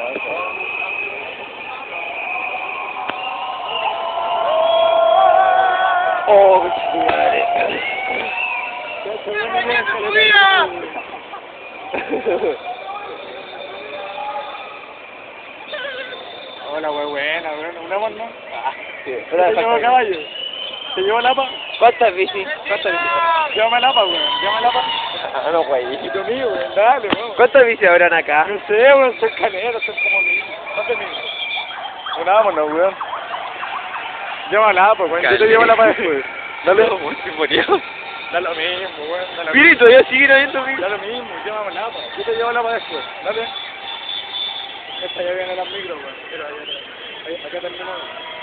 Oh, qué madre. Hola, wey, buena, una más, ¿no? Sí, ¿Se llevó caballo? ¿Se llevó la pa? ¿Cuántas bici? ¿Cuántas bici? Llévame la pa, weón, llévame la pa. Ah, no, güey. Hijito mío, weón, dale, weón. ¿Cuántas bici habrán acá? No sé, weón, son caneros, son como míos. No te miras. Unámonos, weón. Llévame la pa, weón, yo te llevo la pa después. Dale. No, muy bonito. Da lo mismo, weón, da lo Mira, y todavía siguen habiendo bici. Da lo mismo, llévame la pa. Yo te llevo la pa después, dale. Esta ya viene la micro, weón. Mira, ahí, acá terminamos.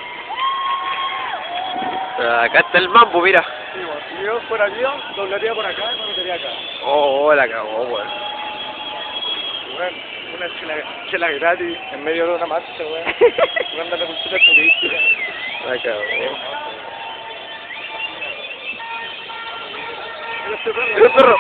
Acá está el mambo, mira. Sí, weón, si yo fuera yo, doblaría por acá y me metería acá. Oh, la cagó, weón. Weón, una chela gratis en medio de una marcha, weón. Weón, de la cultura turística. La cagó. Mira este perro. ¡El perro!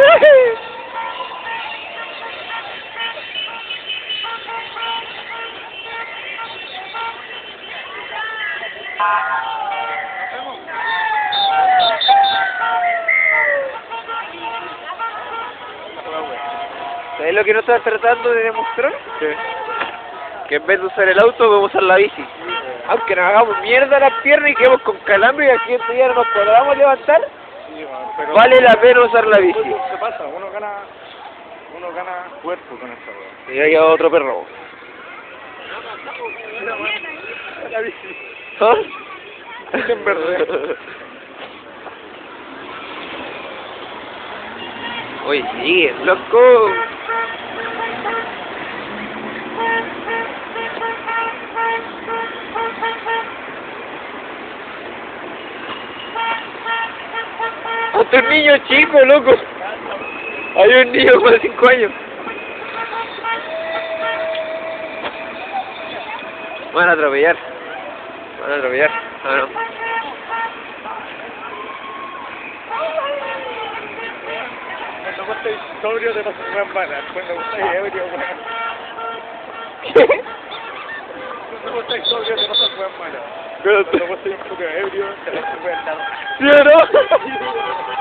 ¿Sabes lo que nos estás tratando de demostrar? ¿Qué? Que en vez de usar el auto, podemos usar la bici. Aunque nos hagamos mierda las piernas y quedemos con calambre y al siguiente día no nos podamos levantar, Sí, weón, pero... vale la pena usar la bici. ¿Qué pasa? Uno gana cuerpo con esta weón. Y ahí va otro perro. Mira, weón, la bici. ¿Ah? En verdad. Oye, sigue, loco. Hasta un niño chico, loco. Hay un niño como de 5 años. Van a atropellar. Van a atropellar. Ah, no. Cuando vos estés sobrio te pasas weón malas. Cuando vos estés ebrio, weón. Cuando vos estés sobrio te pasas weón malas. Cuando vos estés un poco ebrio te pasas weón nada. ¿Sí o no?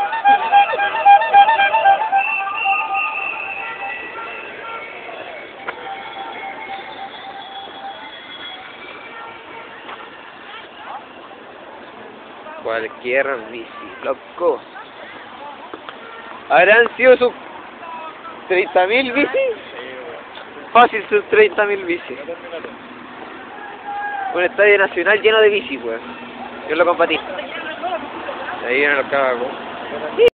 Cualquier bici, loco. ¿Habrán sido sus 30.000 bici? Fácil sus 30.000 bici. Un estadio nacional lleno de bici, weón. Yo lo combatí. Ahí vienen los cabos.